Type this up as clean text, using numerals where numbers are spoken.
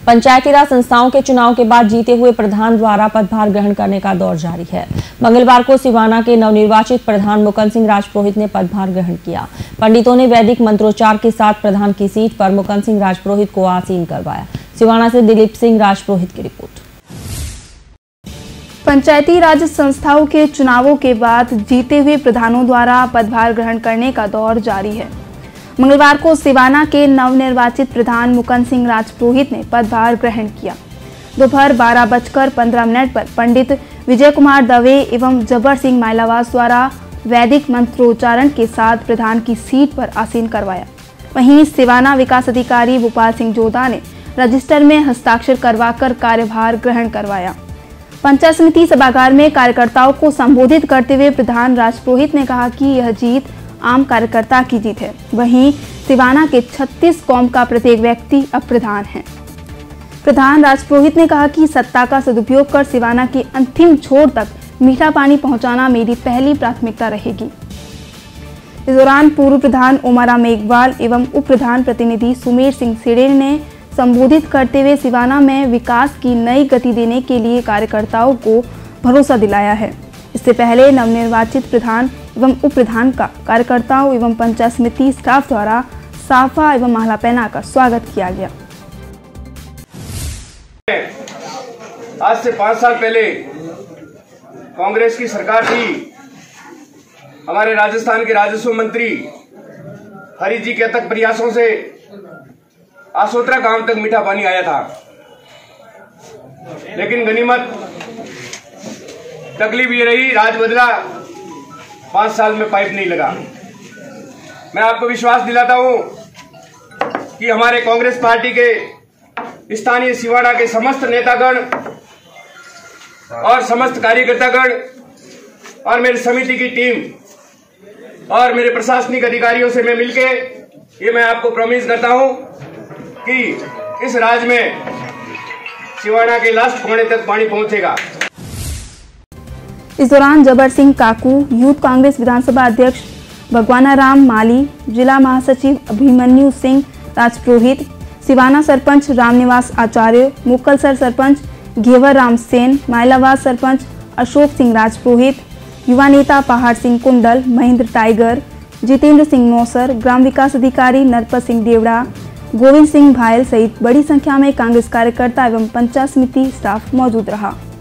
पंचायती राज संस्थाओं के चुनाव के बाद जीते हुए प्रधान द्वारा पदभार ग्रहण करने का दौर जारी है। मंगलवार को सिवाना के नवनिर्वाचित प्रधान मुकुंद सिंह राजपुरोहित ने पदभार ग्रहण किया। पंडितों ने वैदिक मंत्रोच्चार के साथ प्रधान की सीट पर मुकुंद सिंह राजपुरोहित को आसीन करवाया। सिवाना से दिलीप सिंह राजपुरोहित की रिपोर्ट। पंचायती राज संस्थाओं के चुनावों के बाद जीते हुए प्रधानों द्वारा पदभार ग्रहण करने का दौर जारी है। मंगलवार को सिवाना के नवनिर्वाचित प्रधान मुकुंद सिंह राजपुरोहित ने पदभार ग्रहण किया। दोपहर 12:15 पर पंडित विजय कुमार दवे एवं जब्बर सिंह माइलावास द्वारा वैदिक मंत्रोच्चारण के साथ प्रधान की सीट पर आसीन करवाया। वहीं सिवाना विकास अधिकारी भोपाल सिंह जोधा ने रजिस्टर में हस्ताक्षर करवाकर कार्यभार ग्रहण करवाया। पंचायत समिति सभागार में कार्यकर्ताओं को संबोधित करते हुए प्रधान राजपुरोहित ने कहा कि यह जीत आम कार्यकर्ता की जीत है। वहीं सिवाना के 36 कौम का प्रत्येक व्यक्ति अब प्रधान है। प्रधान राजपुरोहित ने कहा कि सत्ता का सदुपयोग कर सिवाना के अंतिम छोर तक मीठा पानी पहुंचाना मेरी पहली प्राथमिकता रहेगी। इस दौरान पूर्व प्रधान उमाराम मेघवाल एवं उप प्रधान प्रतिनिधि सुमेर सिंह सिड़े ने संबोधित करते हुए सिवाना में विकास की नई गति देने के लिए कार्यकर्ताओं को भरोसा दिलाया है। इससे पहले नवनिर्वाचित प्रधान एवं उप प्रधान का कार्यकर्ताओं एवं पंचायत समिति स्टाफ द्वारा साफा एवं माला पहनाकर स्वागत किया गया। आज से 5 साल पहले कांग्रेस की सरकार थी। हमारे राजस्थान के राजस्व मंत्री हरि जी के अथक प्रयासों से आसोत्रा गांव तक मीठा पानी आया था, लेकिन गनीमत तकलीफ ये रही, राज बदला, 5 साल में पाइप नहीं लगा। मैं आपको विश्वास दिलाता हूं कि हमारे कांग्रेस पार्टी के स्थानीय सिवाना के समस्त नेतागण और समस्त कार्यकर्तागण और मेरी समिति की टीम और मेरे प्रशासनिक अधिकारियों से मैं मिलके ये मैं आपको प्रॉमिस करता हूं कि इस राज्य में सिवाना के लास्ट कोने तक पानी पहुंचेगा। इस दौरान जब्बर सिंह काकू, यूथ कांग्रेस विधानसभा अध्यक्ष भगवानाराम माली, जिला महासचिव अभिमन्यु सिंह राजपुरोहित, सिवाना सरपंच रामनिवास आचार्य, मुक्कलसर सरपंच घेवर राम सेन, माइलावास सरपंच अशोक सिंह राजपुरोहित, युवा नेता पहाड़ सिंह कुंडल, महेंद्र टाइगर, जितेंद्र सिंह नौसर, ग्राम विकास अधिकारी नरपत सिंह देवड़ा, गोविंद सिंह भायल सहित बड़ी संख्या में कांग्रेस कार्यकर्ता एवं पंचायत समिति स्टाफ मौजूद रहा।